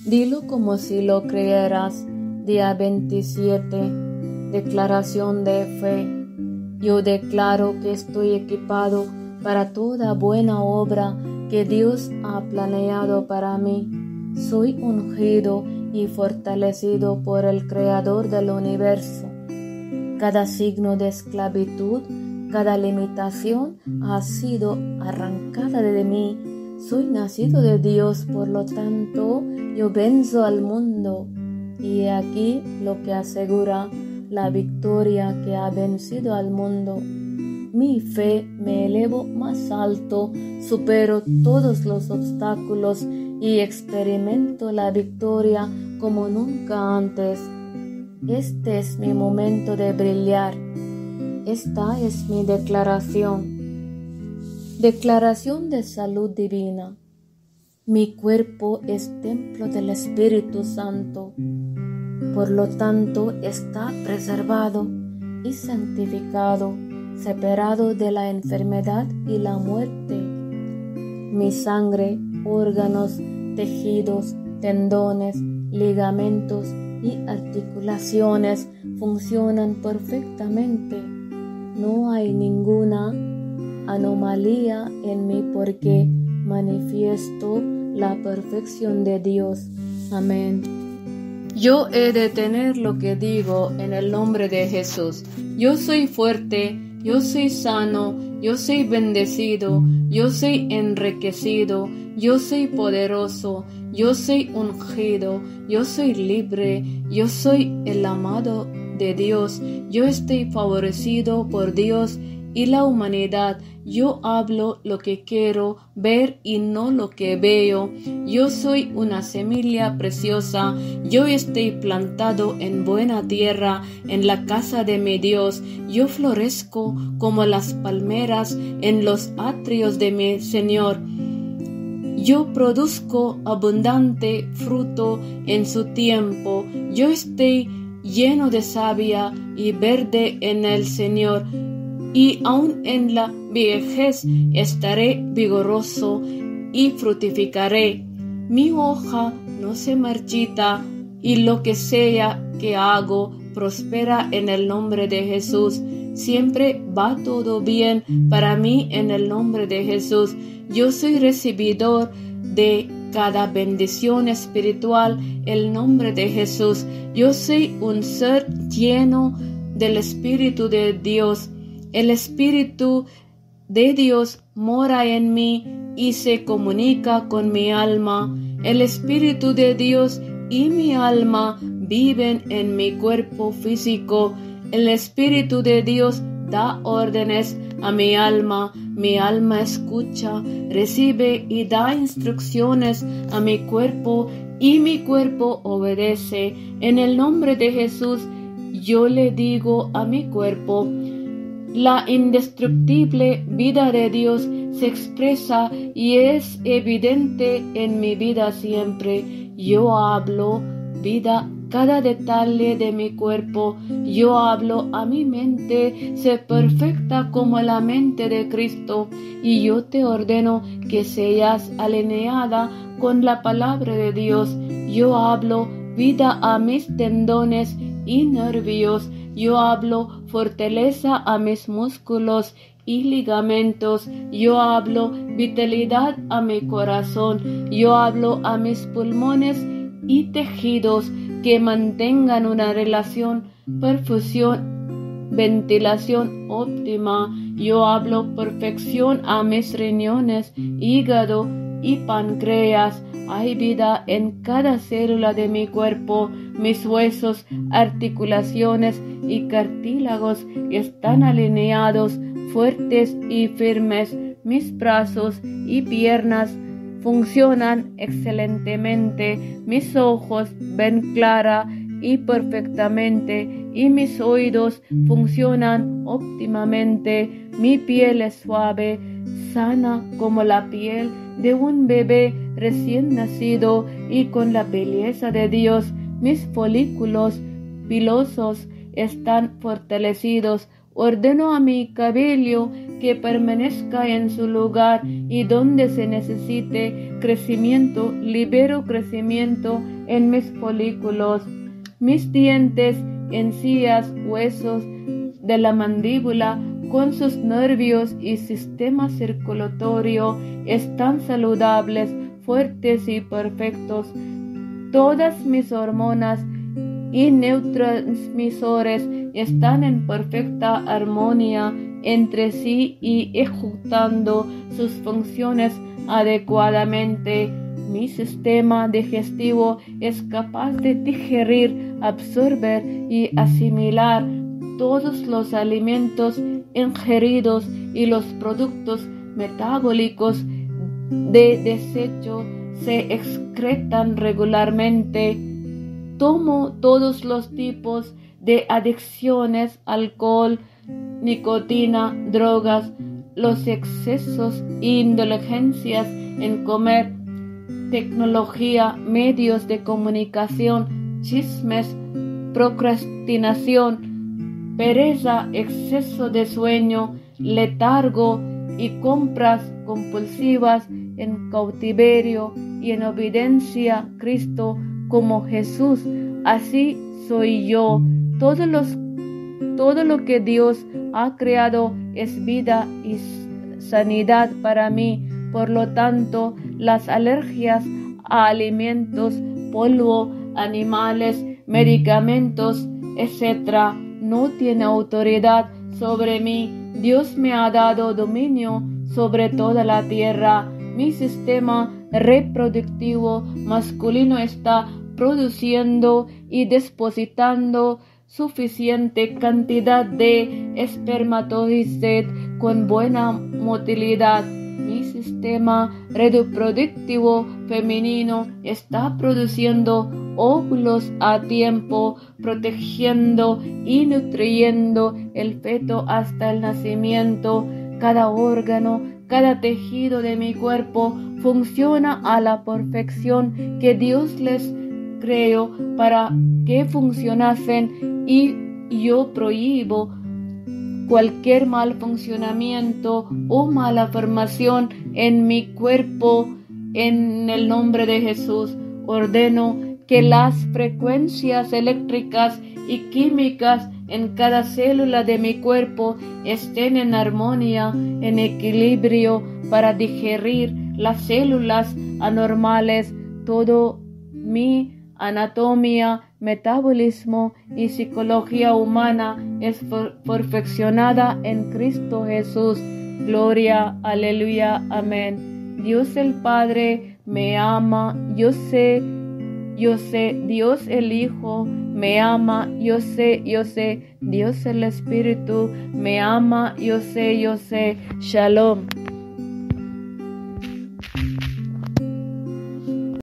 Dilo como si lo creyeras. Día 27. Declaración de fe. Yo declaro que estoy equipado para toda buena obra que Dios ha planeado para mí. Soy ungido y fortalecido por el Creador del universo. Cada signo de esclavitud, cada limitación ha sido arrancada de mí. Soy nacido de Dios, por lo tanto, yo venzo al mundo. Y he aquí lo que asegura la victoria que ha vencido al mundo. Mi fe me elevo más alto, supero todos los obstáculos y experimento la victoria como nunca antes. Este es mi momento de brillar. Esta es mi declaración. Declaración de salud divina. Mi cuerpo es templo del Espíritu Santo. Por lo tanto, está preservado y santificado, separado de la enfermedad y la muerte. Mi sangre, órganos, tejidos, tendones, ligamentos y articulaciones funcionan perfectamente. No hay ninguna anomalía en mí porque manifiesto la perfección de Dios. Amén. Yo he de tener lo que digo en el nombre de Jesús. Yo soy fuerte, yo soy sano, yo soy bendecido, yo soy enriquecido, yo soy poderoso, yo soy ungido, yo soy libre, yo soy el amado de Dios, yo estoy favorecido por Dios y la humanidad. Yo hablo lo que quiero ver y no lo que veo. Yo soy una semilla preciosa. Yo estoy plantado en buena tierra, en la casa de mi Dios. Yo florezco como las palmeras en los atrios de mi Señor. Yo produzco abundante fruto en su tiempo. Yo estoy lleno de savia y verde en el Señor. Y aun en la vejez estaré vigoroso y frutificaré. Mi hoja no se marchita y lo que sea que hago prospera en el nombre de Jesús. Siempre va todo bien para mí en el nombre de Jesús. Yo soy recibidor de cada bendición espiritual en el nombre de Jesús. Yo soy un ser lleno del Espíritu de Dios. El Espíritu de Dios mora en mí y se comunica con mi alma. El Espíritu de Dios y mi alma viven en mi cuerpo físico. El Espíritu de Dios da órdenes a mi alma escucha, recibe y da instrucciones a mi cuerpo y mi cuerpo obedece. En el nombre de Jesús, yo le digo a mi cuerpo: la indestructible vida de Dios se expresa y es evidente en mi vida siempre. Yo hablo vida cada detalle de mi cuerpo. Yo hablo a mi mente, sé perfecta como la mente de Cristo. Y yo te ordeno que seas alineada con la palabra de Dios. Yo hablo vida a mis tendones y nervios. Yo hablo fortaleza a mis músculos y ligamentos. Yo hablo vitalidad a mi corazón. Yo hablo a mis pulmones y tejidos que mantengan una relación, perfusión, ventilación óptima. Yo hablo perfección a mis riñones, hígado y páncreas. Hay vida en cada célula de mi cuerpo. Mis huesos, articulaciones y cartílagos están alineados, fuertes y firmes. Mis brazos y piernas funcionan excelentemente. Mis ojos ven clara y perfectamente y mis oídos funcionan óptimamente. Mi piel es suave, sana como la piel de un bebé recién nacido y con la belleza de Dios. Mis folículos pilosos están fortalecidos. Ordeno a mi cabello que permanezca en su lugar, y donde se necesite crecimiento, libero crecimiento en mis folículos. Mis dientes, encías, huesos de la mandíbula, con sus nervios y sistema circulatorio, están saludables, fuertes y perfectos. Todas mis hormonas y neurotransmisores están en perfecta armonía entre sí y ejecutando sus funciones adecuadamente. Mi sistema digestivo es capaz de digerir, absorber y asimilar todos los alimentos ingeridos, y los productos metabólicos de desecho se excretan regularmente. Tomo todos los tipos de adicciones, alcohol, nicotina, drogas, los excesos e indulgencias en comer, tecnología, medios de comunicación, chismes, procrastinación, pereza, exceso de sueño, letargo y compras compulsivas, en cautiverio y en obediencia a Cristo como Jesús. Así soy yo. Todo lo que Dios ha creado es vida y sanidad para mí. Por lo tanto, las alergias a alimentos, polvo, animales, medicamentos, etc., no tienen autoridad sobre mí. Dios me ha dado dominio sobre toda la tierra. Mi sistema reproductivo masculino está produciendo y depositando suficiente cantidad de espermatozoides con buena motilidad. Mi sistema reproductivo femenino está produciendo óvulos a tiempo, protegiendo y nutriendo el feto hasta el nacimiento. Cada órgano, cada tejido de mi cuerpo funciona a la perfección que Dios les creó para que funcionasen, y yo prohíbo cualquier mal funcionamiento o mala formación en mi cuerpo. En el nombre de Jesús, ordeno que las frecuencias eléctricas y químicas en cada célula de mi cuerpo estén en armonía, en equilibrio, para digerir las células anormales. Todo mi anatomía, metabolismo y psicología humana es perfeccionada en Cristo Jesús. Gloria, aleluya, amén. Dios el Padre me ama, yo sé, Dios el Hijo me ama, yo sé, Dios el Espíritu me ama, yo sé. Shalom.